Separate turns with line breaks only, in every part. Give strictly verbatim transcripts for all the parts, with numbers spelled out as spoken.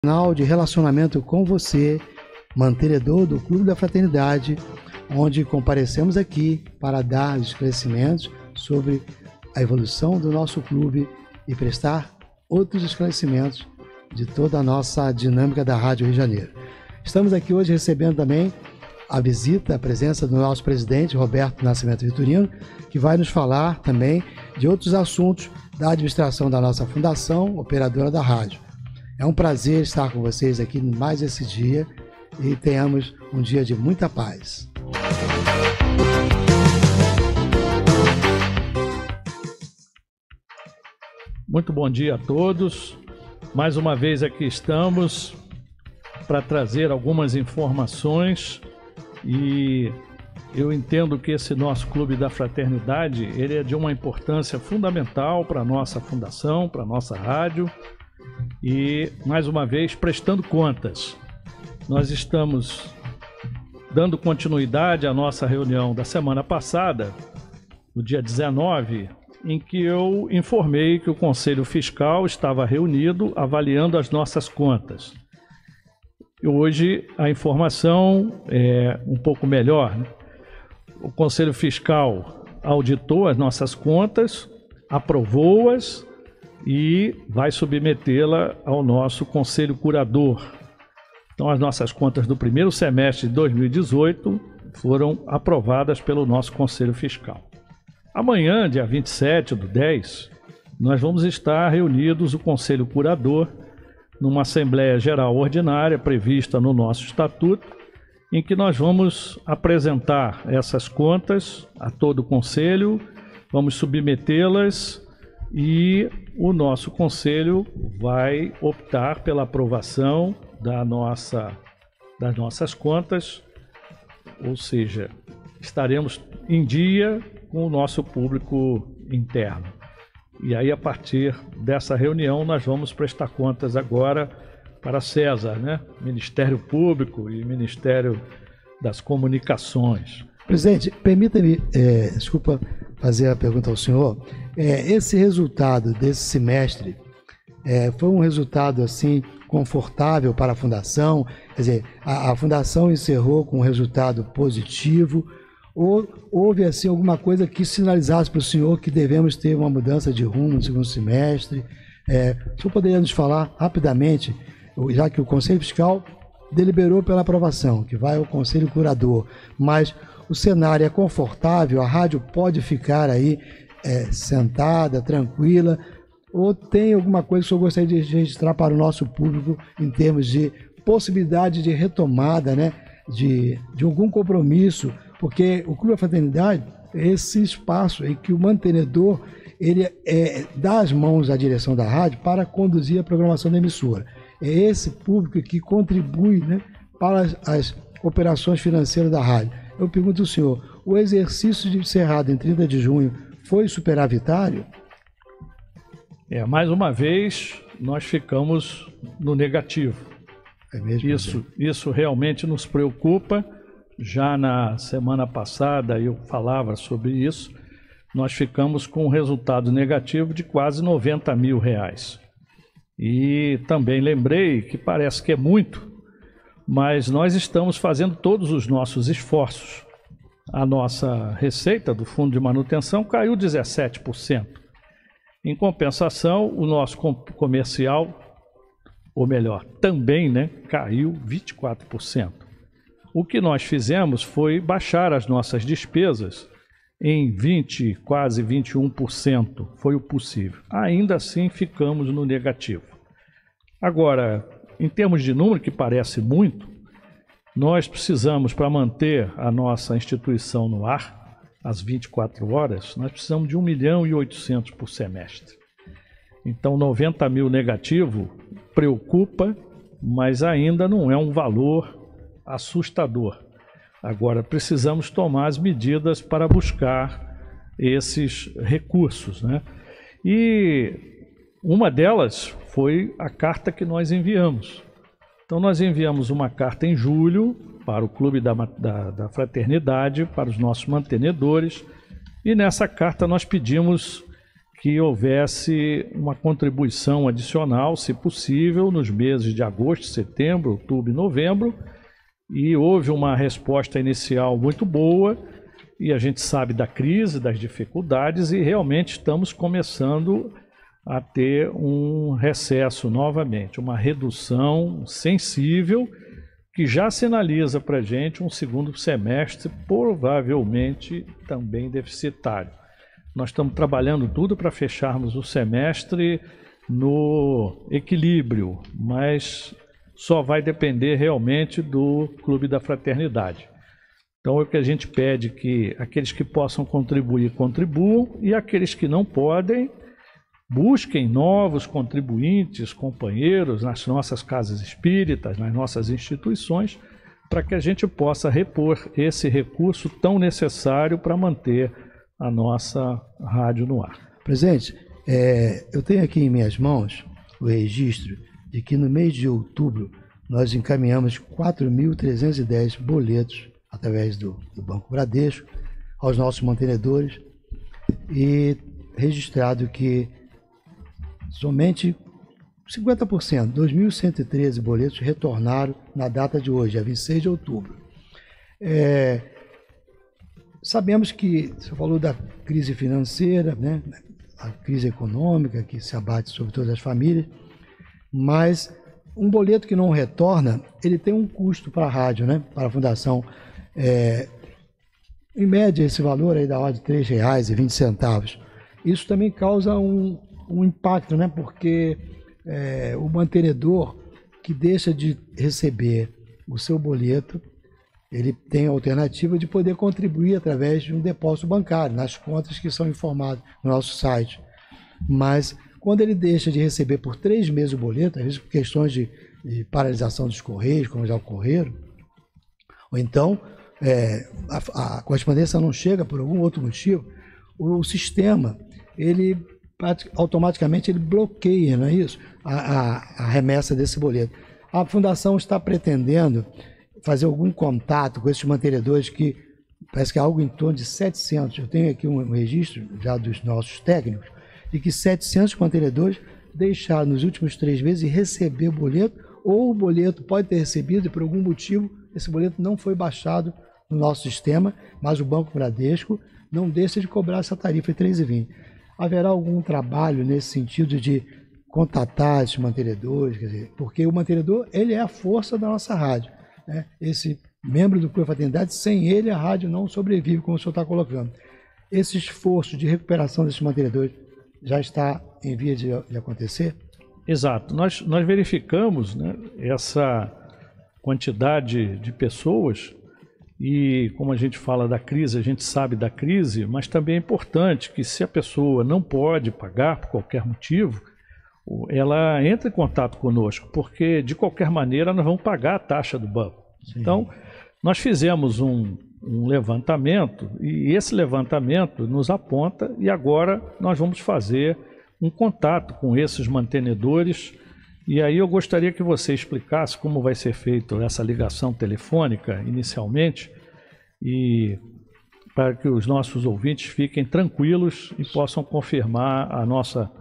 Canal de relacionamento com você, mantenedor do Clube da Fraternidade, onde comparecemos aqui para dar esclarecimentos sobre a evolução do nosso clube e prestar outros esclarecimentos de toda a nossa dinâmica da Rádio Rio de Janeiro. Estamos aqui hoje recebendo também a visita, a presença do nosso presidente, Roberto Nascimento Vitorino, que vai nos falar também de outros assuntos da administração da nossa fundação, operadora da rádio. É um prazer estar com vocês aqui mais esse dia e tenhamos um dia de muita paz.
Muito bom dia a todos. Mais uma vez aqui estamos para trazer algumas informações e eu entendo que esse nosso Clube da Fraternidade, ele é de uma importância fundamental para a nossa fundação, para a nossa rádio. E, mais uma vez, prestando contas. Nós estamos dando continuidade à nossa reunião da semana passada, no dia dezenove, em que eu informei que o Conselho Fiscal estava reunido avaliando as nossas contas. E hoje a informação é um pouco melhor, né? O Conselho Fiscal auditou as nossas contas, aprovou-as e vai submetê-la ao nosso Conselho Curador. Então, as nossas contas do primeiro semestre de dois mil e dezoito foram aprovadas pelo nosso Conselho Fiscal. Amanhã, dia vinte e sete do dez, nós vamos estar reunidos o Conselho Curador numa Assembleia Geral Ordinária prevista no nosso Estatuto, em que nós vamos apresentar essas contas a todo o Conselho, vamos submetê-las e o nosso Conselho vai optar pela aprovação da nossa, das nossas contas, ou seja, estaremos em dia com o nosso público interno. E aí, a partir dessa reunião, nós vamos prestar contas agora para César, né? Ministério Público e Ministério das Comunicações.
Presidente, permita-me, é, desculpa fazer a pergunta ao senhor. É, esse resultado desse semestre é, foi um resultado assim confortável para a Fundação? Quer dizer, a, a Fundação encerrou com um resultado positivo? Ou houve assim alguma coisa que sinalizasse para o senhor que devemos ter uma mudança de rumo no segundo semestre? É, o senhor poderia nos falar rapidamente, já que o Conselho Fiscal deliberou pela aprovação, que vai ao Conselho Curador, mas o cenário é confortável, a rádio pode ficar aí é, sentada, tranquila, ou tem alguma coisa que o senhor gostaria de registrar para o nosso público em termos de possibilidade de retomada, né, de, de algum compromisso, porque o Clube da Fraternidade é esse espaço em que o mantenedor ele é, dá as mãos à direção da rádio para conduzir a programação da emissora. É esse público que contribui, né, para as, as operações financeiras da rádio. Eu pergunto ao senhor, o exercício de encerrado em trinta de junho foi superavitário?
É, mais uma vez, nós ficamos no negativo.
É mesmo?
Isso, isso realmente nos preocupa. Já na semana passada eu falava sobre isso. Nós ficamos com um resultado negativo de quase noventa mil reais. E também lembrei que parece que é muito, mas nós estamos fazendo todos os nossos esforços. A nossa receita do Fundo de Manutenção caiu dezessete por cento. Em compensação, o nosso comercial, ou melhor, também, né, caiu vinte e quatro por cento. O que nós fizemos foi baixar as nossas despesas em vinte, quase vinte e um por cento, foi o possível. Ainda assim, ficamos no negativo. Agora, em termos de número, que parece muito, nós precisamos, para manter a nossa instituição no ar, às vinte e quatro horas, nós precisamos de um milhão e oitocentos por semestre. Então, noventa mil negativo preocupa, mas ainda não é um valor assustador. Agora, precisamos tomar as medidas para buscar esses recursos, né? E uma delas foi a carta que nós enviamos. Então, nós enviamos uma carta em julho para o Clube da, da, da Fraternidade, para os nossos mantenedores, e nessa carta nós pedimos que houvesse uma contribuição adicional, se possível, nos meses de agosto, setembro, outubro e novembro, e houve uma resposta inicial muito boa, e a gente sabe da crise, das dificuldades, e realmente estamos começando a ter um recesso novamente, uma redução sensível, que já sinaliza para a gente um segundo semestre provavelmente também deficitário. Nós estamos trabalhando tudo para fecharmos o semestre no equilíbrio, mas só vai depender realmente do Clube da Fraternidade. Então, é o que a gente pede, que aqueles que possam contribuir, contribuam, e aqueles que não podem, busquem novos contribuintes, companheiros nas nossas casas espíritas, nas nossas instituições, para que a gente possa repor esse recurso tão necessário para manter a nossa rádio no ar.
Presidente, é, eu tenho aqui em minhas mãos o registro de que no mês de outubro nós encaminhamos quatro mil trezentos e dez boletos através do, do Banco Bradesco aos nossos mantenedores, e registrado que somente cinquenta por cento, dois mil cento e treze boletos retornaram na data de hoje, dia vinte e seis de outubro. É, sabemos que você falou da crise financeira, né, a crise econômica que se abate sobre todas as famílias, mas um boleto que não retorna, ele tem um custo para a rádio, né, para a fundação. É, em média, esse valor aí da ordem de três reais e vinte centavos. Isso também causa um, um impacto, né, porque é, o mantenedor que deixa de receber o seu boleto, ele tem a alternativa de poder contribuir através de um depósito bancário, nas contas que são informadas no nosso site. Mas, quando ele deixa de receber por três meses o boleto, às vezes por questões de, de paralisação dos correios, como já ocorreram, ou então é, a, a correspondência não chega por algum outro motivo, o, o sistema, ele automaticamente ele bloqueia, não é isso? A, a, a remessa desse boleto. A Fundação está pretendendo fazer algum contato com esses mantenedores, que parece que é algo em torno de setecentos. Eu tenho aqui um registro já dos nossos técnicos, de que setecentos mantenedores deixaram nos últimos três meses receber o boleto, ou o boleto pode ter recebido e por algum motivo esse boleto não foi baixado no nosso sistema, mas o Banco Bradesco não deixa de cobrar essa tarifa de três reais e vinte centavos. Haverá algum trabalho nesse sentido de contatar esses mantenedores, quer dizer, porque o mantenedor, ele é a força da nossa rádio, né? Esse membro do Clube da Fraternidade, sem ele a rádio não sobrevive, como o senhor está colocando. Esse esforço de recuperação desses mantenedores já está em via de, de acontecer?
Exato. Nós, nós verificamos, né, essa quantidade de pessoas, e como a gente fala da crise, a gente sabe da crise, mas também é importante que, se a pessoa não pode pagar por qualquer motivo, ela entre em contato conosco, porque de qualquer maneira nós vamos pagar a taxa do banco. Sim. Então, nós fizemos um, um levantamento, e esse levantamento nos aponta, e agora nós vamos fazer um contato com esses mantenedores. E aí eu gostaria que você explicasse como vai ser feita essa ligação telefônica inicialmente, e para que os nossos ouvintes fiquem tranquilos e possam confirmar a nossa,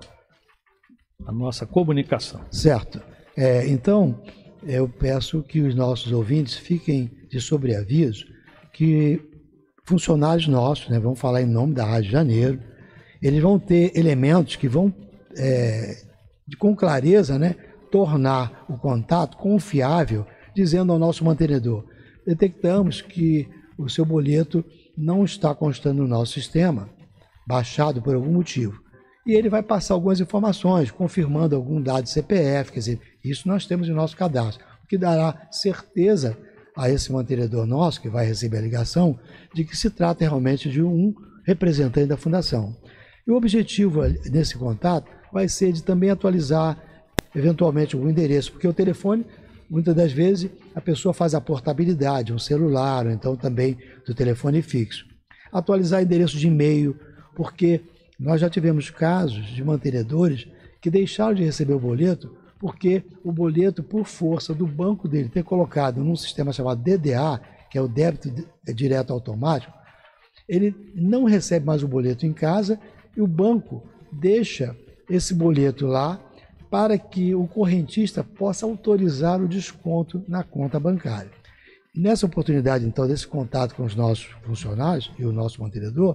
a nossa comunicação.
Certo. É, então, eu peço que os nossos ouvintes fiquem de sobreaviso que funcionários nossos, né, vamos falar em nome da Rádio Janeiro, eles vão ter elementos que vão, é, de, com clareza, né, tornar o contato confiável, dizendo ao nosso mantenedor: detectamos que o seu boleto não está constando no nosso sistema, baixado por algum motivo. E ele vai passar algumas informações, confirmando algum dado de C P F, quer dizer, isso nós temos no nosso cadastro, o que dará certeza a esse mantenedor nosso, que vai receber a ligação, de que se trata realmente de um representante da Fundação. E o objetivo nesse contato vai ser de também atualizar eventualmente o endereço, porque o telefone, muitas das vezes, a pessoa faz a portabilidade, um celular, ou então também do telefone fixo. Atualizar endereço de e-mail, porque nós já tivemos casos de mantenedores que deixaram de receber o boleto porque o boleto, por força do banco dele ter colocado num sistema chamado D D A, que é o débito direto automático, ele não recebe mais o boleto em casa, e o banco deixa esse boleto lá para que o correntista possa autorizar o desconto na conta bancária. Nessa oportunidade, então, desse contato com os nossos funcionários e o nosso mantenedor,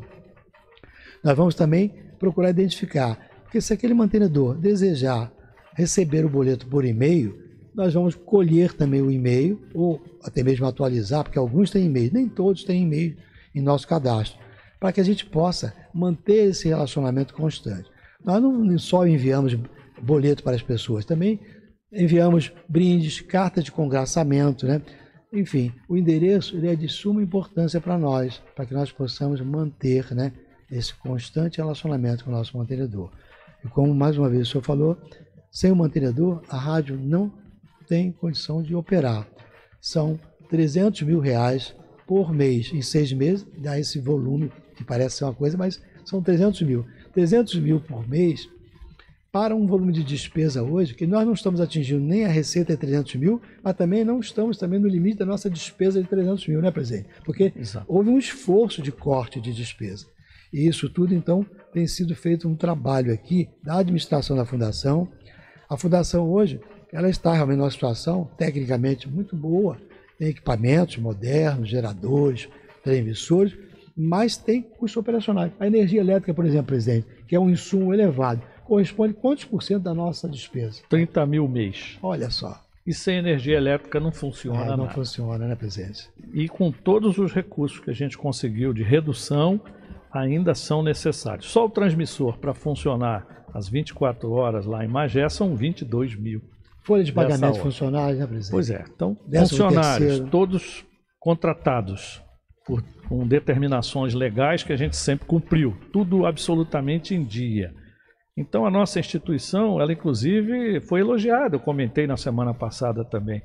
nós vamos também procurar identificar, porque se aquele mantenedor desejar receber o boleto por e-mail, nós vamos colher também o e-mail, ou até mesmo atualizar, porque alguns têm e-mail, nem todos têm e-mail em nosso cadastro, para que a gente possa manter esse relacionamento constante. Nós não só enviamos boleto para as pessoas, também enviamos brindes, cartas de congraçamento, né? Enfim, o endereço ele é de suma importância para nós, para que nós possamos manter, né, esse constante relacionamento com o nosso mantenedor. E como mais uma vez o senhor falou, sem o mantenedor, a rádio não tem condição de operar. São trezentos mil reais por mês, em seis meses, dá esse volume que parece ser uma coisa, mas são trezentos mil. trezentos mil por mês, para um volume de despesa hoje, que nós não estamos atingindo nem a receita de trezentos mil, mas também não estamos também no limite da nossa despesa de trezentos mil, né, presidente? Porque Exato. Houve um esforço de corte de despesa. E isso tudo, então, tem sido feito um trabalho aqui da administração da Fundação. A Fundação hoje, ela está realmente numa situação tecnicamente muito boa, tem equipamentos modernos, geradores, transmissores, mas tem custos operacionais. A energia elétrica, por exemplo, presidente, que é um insumo elevado, corresponde a quantos por cento da nossa despesa?
trinta mil mês.
Olha só.
E sem energia elétrica não funciona
é, não
nada.
funciona, né, presidente?
E com todos os recursos que a gente conseguiu de redução, ainda são necessários. Só o transmissor para funcionar às vinte e quatro horas lá em Magé são vinte e dois mil.
Folha de pagamento de funcionários, né, presidente?
Pois é. Então,
Décimo
funcionários,
terceiro.
todos contratados por, com determinações legais que a gente sempre cumpriu. Tudo absolutamente em dia. Então, a nossa instituição, ela inclusive foi elogiada. Eu comentei na semana passada também.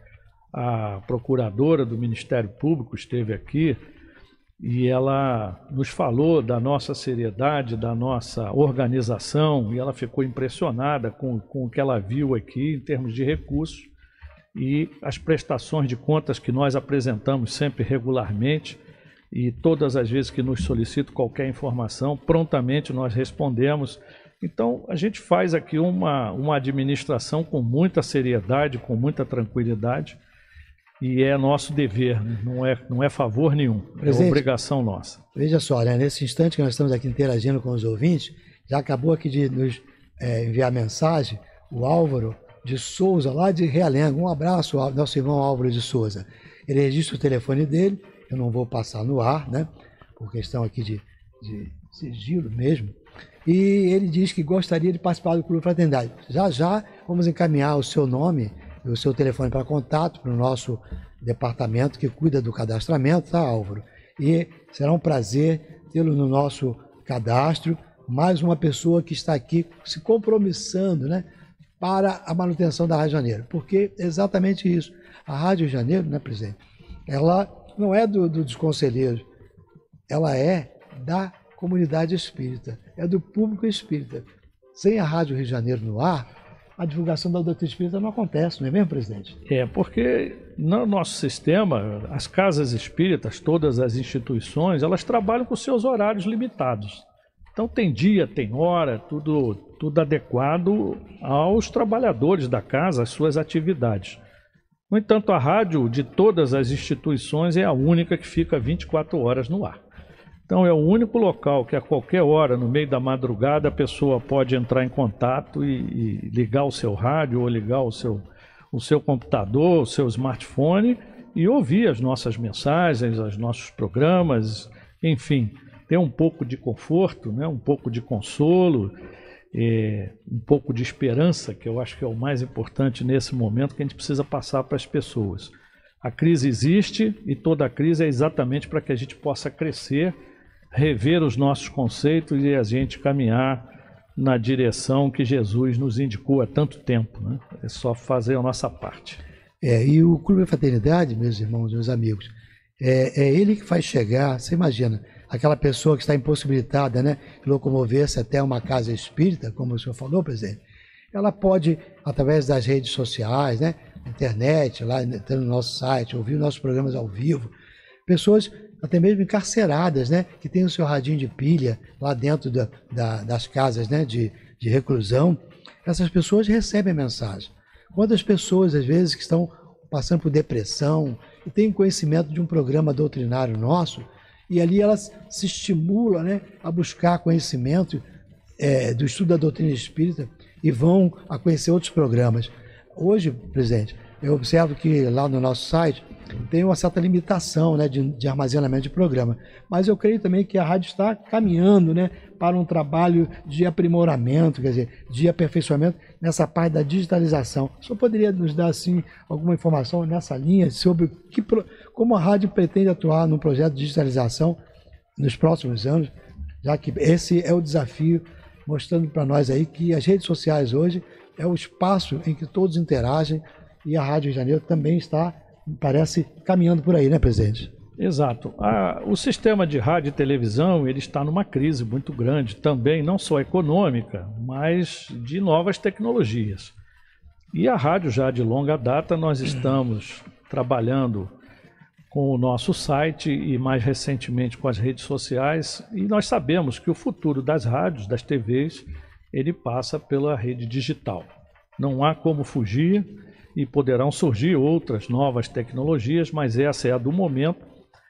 A procuradora do Ministério Público esteve aqui e ela nos falou da nossa seriedade, da nossa organização, e ela ficou impressionada com, com o que ela viu aqui em termos de recursos e as prestações de contas que nós apresentamos sempre regularmente, e todas as vezes que nos solicitam qualquer informação, prontamente nós respondemos. Então, a gente faz aqui uma, uma administração com muita seriedade, com muita tranquilidade, e é nosso dever, não é, não é favor nenhum, Presidente, é obrigação nossa.
Veja só, né, nesse instante que nós estamos aqui interagindo com os ouvintes, já acabou aqui de nos é, enviar mensagem o Álvaro de Souza, lá de Realengo. Um abraço ao nosso irmão Álvaro de Souza. Ele registra o telefone dele, eu não vou passar no ar, né, por questão aqui de, de sigilo mesmo. E ele diz que gostaria de participar do Clube Fraternidade. Já já vamos encaminhar o seu nome e o seu telefone para contato para o nosso departamento que cuida do cadastramento, tá, Álvaro? E será um prazer tê-lo no nosso cadastro, mais uma pessoa que está aqui se compromissando, né, para a manutenção da Rádio Janeiro. Porque é exatamente isso. A Rádio Janeiro, né, presidente, ela não é do, do, dos conselheiros, ela é da comunidade espírita, é do público espírita. Sem a Rádio Rio de Janeiro no ar, a divulgação da doutrina espírita não acontece, não é mesmo, presidente?
É, porque no nosso sistema, as casas espíritas, todas as instituições, elas trabalham com seus horários limitados. Então tem dia, tem hora, tudo, tudo adequado aos trabalhadores da casa, às suas atividades. No entanto, a rádio de todas as instituições é a única que fica vinte e quatro horas no ar. Então é o único local que a qualquer hora, no meio da madrugada, a pessoa pode entrar em contato e, e ligar o seu rádio ou ligar o seu, o seu computador, o seu smartphone e ouvir as nossas mensagens, os nossos programas, enfim, ter um pouco de conforto, né, um pouco de consolo, é, um pouco de esperança, que eu acho que é o mais importante nesse momento que a gente precisa passar para as pessoas. A crise existe e toda a crise é exatamente para que a gente possa crescer, rever os nossos conceitos e a gente caminhar na direção que Jesus nos indicou há tanto tempo, né? É só fazer a nossa parte.
É, e o Clube da Fraternidade, meus irmãos, meus amigos, é, é ele que faz chegar, você imagina, aquela pessoa que está impossibilitada, né, de locomover-se até uma casa espírita, como o senhor falou, presidente, ela pode, através das redes sociais, né, internet, lá no nosso site, ouvir nossos programas ao vivo, pessoas até mesmo encarceradas, né, que tem o seu radinho de pilha lá dentro da, da, das casas, né, de, de reclusão. Essas pessoas recebem a mensagem. Quantas pessoas, às vezes, que estão passando por depressão e têm conhecimento de um programa doutrinário nosso, e ali elas se estimulam, né, a buscar conhecimento é, do estudo da doutrina espírita e vão a conhecer outros programas. Hoje, presidente, eu observo que lá no nosso site tem uma certa limitação, né, de, de armazenamento de programa, mas eu creio também que a rádio está caminhando, né, para um trabalho de aprimoramento, quer dizer, de aperfeiçoamento nessa parte da digitalização. O senhor poderia nos dar assim alguma informação nessa linha sobre que, como a rádio pretende atuar no projeto de digitalização nos próximos anos, já que esse é o desafio, mostrando para nós aí que as redes sociais hoje é o espaço em que todos interagem, e a Rádio Rio de Janeiro também está, parece, caminhando por aí, né, presidente?
Exato. A, o sistema de rádio e televisão, ele está numa crise muito grande também, não só econômica, mas de novas tecnologias. E a rádio já de longa data, nós estamos trabalhando com o nosso site e mais recentemente com as redes sociais, e nós sabemos que o futuro das rádios, das T Vs, ele passa pela rede digital. Não há como fugir e poderão surgir outras novas tecnologias, mas essa é a do momento.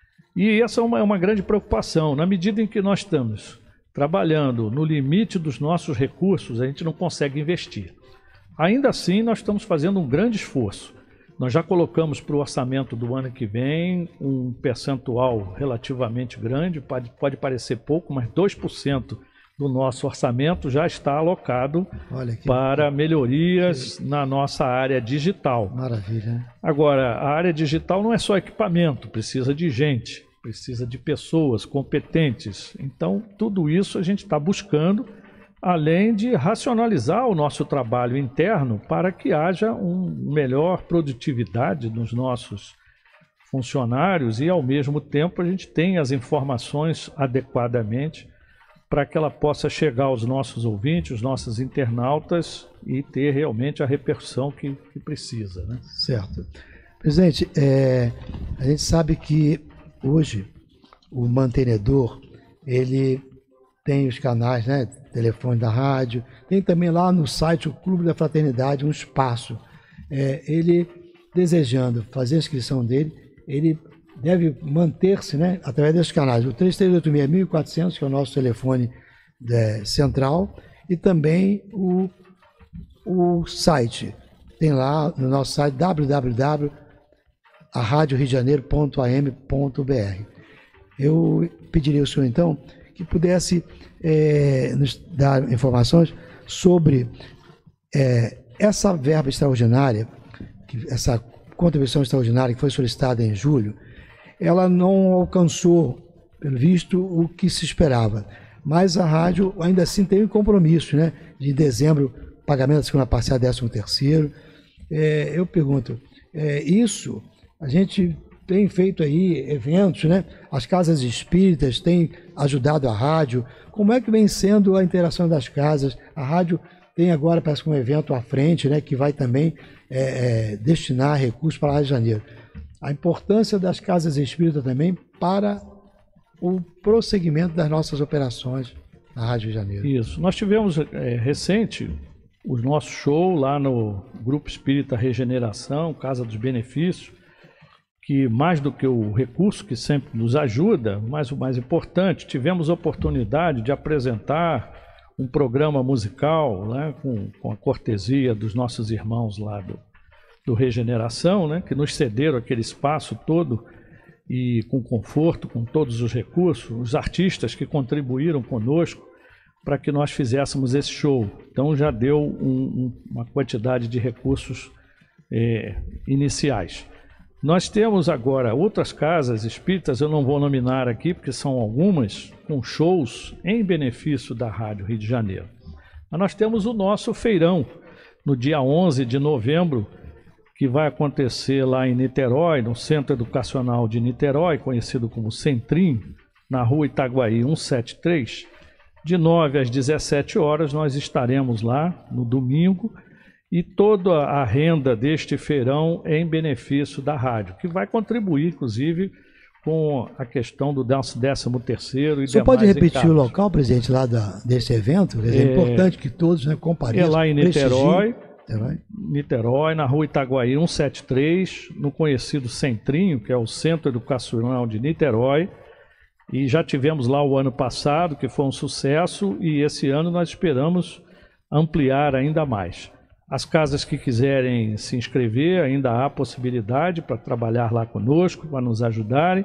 E essa é uma, é uma grande preocupação. Na medida em que nós estamos trabalhando no limite dos nossos recursos, a gente não consegue investir. Ainda assim, nós estamos fazendo um grande esforço. Nós já colocamos para o orçamento do ano que vem um percentual relativamente grande, pode, pode parecer pouco, mas dois por cento do nosso orçamento já está alocado para melhorias que... na nossa área digital.
Maravilha.
Agora, a área digital não é só equipamento, precisa de gente, precisa de pessoas competentes. Então, tudo isso a gente está buscando, além de racionalizar o nosso trabalho interno para que haja uma melhor produtividade nos nossos funcionários e, ao mesmo tempo, a gente tenha as informações adequadamente para que ela possa chegar aos nossos ouvintes, os nossos internautas e ter realmente a repercussão que, que precisa, né?
Certo. Presidente, é, a gente sabe que hoje o mantenedor, ele tem os canais, né, telefone da rádio, tem também lá no site o Clube da Fraternidade um espaço. É, ele desejando fazer a inscrição dele, ele deve manter-se, né, através desses canais, o três três oito seis, mil e quatrocentos, que é o nosso telefone é, central, e também o, o site. Tem lá no nosso site w w w ponto a rádio rio de janeiro ponto a m ponto b r. Eu pediria ao senhor, então, que pudesse é, nos dar informações sobre é, essa verba extraordinária, que, essa contribuição extraordinária que foi solicitada em julho. Ela não alcançou, pelo visto, o que se esperava. Mas a rádio ainda assim tem um compromisso, né? De dezembro, pagamento da segunda parcela, décimo terceiro. É, eu pergunto, é, isso, a gente tem feito aí eventos, né? As casas espíritas têm ajudado a rádio. Como é que vem sendo a interação das casas? A rádio tem agora, parece que um evento à frente, né? Que vai também é, é, destinar recursos para a Rádio de Janeiro. A importância das casas espíritas também para o prosseguimento das nossas operações na Rádio Rio de Janeiro.
Isso. Nós tivemos é, recente o nosso show lá no Grupo Espírita Regeneração, Casa dos Benefícios, que mais do que o recurso que sempre nos ajuda, mas o mais importante, tivemos a oportunidade de apresentar um programa musical, né, com, com a cortesia dos nossos irmãos lá do do Regeneração, né, que nos cederam aquele espaço todo e com conforto, com todos os recursos, os artistas que contribuíram conosco para que nós fizéssemos esse show. Então já deu um, um, uma quantidade de recursos é, iniciais. Nós temos agora outras casas espíritas, eu não vou nominar aqui porque são algumas, com shows em benefício da Rádio Rio de Janeiro. Mas nós temos o nosso feirão no dia onze de novembro, que vai acontecer lá em Niterói, no Centro Educacional de Niterói, conhecido como Centrim, na rua Itaguaí cento e setenta e três. De nove às dezessete horas nós estaremos lá no domingo e toda a renda deste feirão é em benefício da rádio, que vai contribuir, inclusive, com a questão do décimo terceiro e
Você
demais
pode repetir
encargos.
o local, presidente, lá da, desse evento? Quer dizer, é, é importante que todos, né, compareçam.
É lá em Niterói,
Niterói,
Niterói, na rua Itaguaí cento e setenta e três, no conhecido Centrinho, que é o Centro Educacional de Niterói. E já tivemos lá o ano passado, que foi um sucesso, e esse ano nós esperamos ampliar ainda mais. As casas que quiserem se inscrever, ainda há possibilidade para trabalhar lá conosco, para nos ajudarem.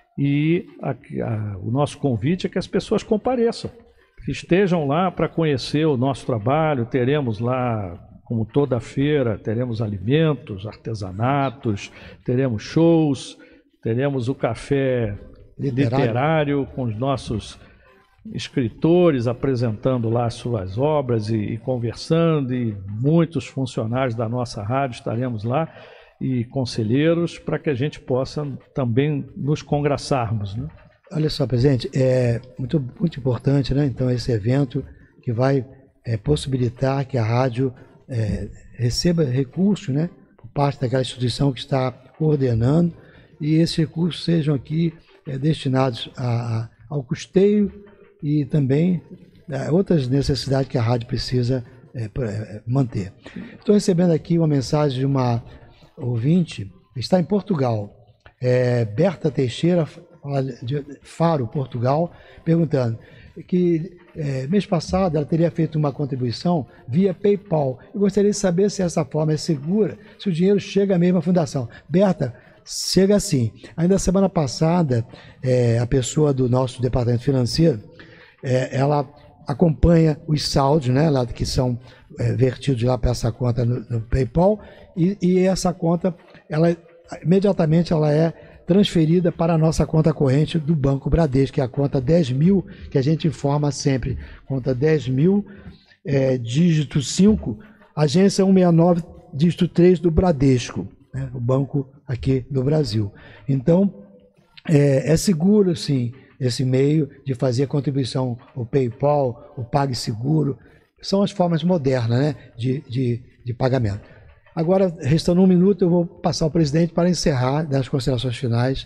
E a, a, o nosso convite é que as pessoas compareçam, que estejam lá para conhecer o nosso trabalho. Teremos lá, como toda feira, teremos alimentos, artesanatos, teremos shows, teremos o café literário, literário com os nossos escritores apresentando lá suas obras e, e conversando, e muitos funcionários da nossa rádio estaremos lá, e conselheiros, para que a gente possa também nos congraçarmos, né?
Olha só, presidente, é muito, muito importante, né? Então, esse evento que vai é, possibilitar que a rádio é, receba recursos, né, por parte daquela instituição que está coordenando, e esses recursos sejam aqui é, destinados a, a, ao custeio e também é, outras necessidades que a rádio precisa é, manter. Estou recebendo aqui uma mensagem de uma ouvinte, está em Portugal, é, Berta Teixeira, de Faro, Portugal, perguntando que é, mês passado ela teria feito uma contribuição via PayPal. Eu gostaria de saber se essa forma é segura, se o dinheiro chega mesmo à fundação. Berta, chega sim. Ainda semana passada, é, a pessoa do nosso departamento financeiro, é, ela acompanha os saldos, né, lá, que são é, vertidos lá para essa conta no, no PayPal, e, e essa conta, ela, imediatamente ela é transferida para a nossa conta corrente do Banco Bradesco, que é a conta dez mil, que a gente informa sempre, conta dez mil, é, dígito cinco, agência cento e sessenta e nove, dígito três do Bradesco, né, o banco aqui do Brasil. Então, é, é seguro, sim, esse meio de fazer contribuição, o PayPal, o PagSeguro, são as formas modernas, né, de, de, de pagamento. Agora, restando um minuto, eu vou passar ao presidente para encerrar das considerações finais.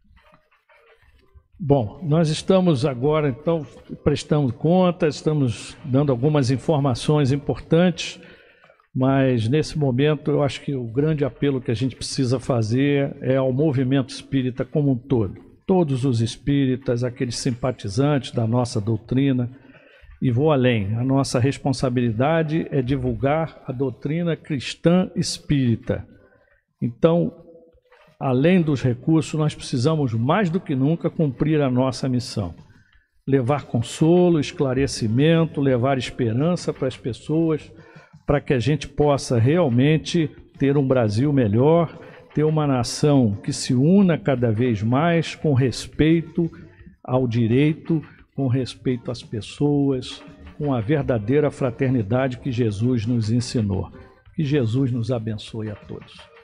Bom, nós estamos agora, então, prestando conta, estamos dando algumas informações importantes, mas nesse momento eu acho que o grande apelo que a gente precisa fazer é ao movimento espírita como um todo. Todos os espíritas, aqueles simpatizantes da nossa doutrina, e vou além, a nossa responsabilidade é divulgar a doutrina cristã espírita. Então, além dos recursos, nós precisamos mais do que nunca cumprir a nossa missão. Levar consolo, esclarecimento, levar esperança para as pessoas, para que a gente possa realmente ter um Brasil melhor, ter uma nação que se una cada vez mais com respeito ao direito, com respeito às pessoas, com a verdadeira fraternidade que Jesus nos ensinou. Que Jesus nos abençoe a todos.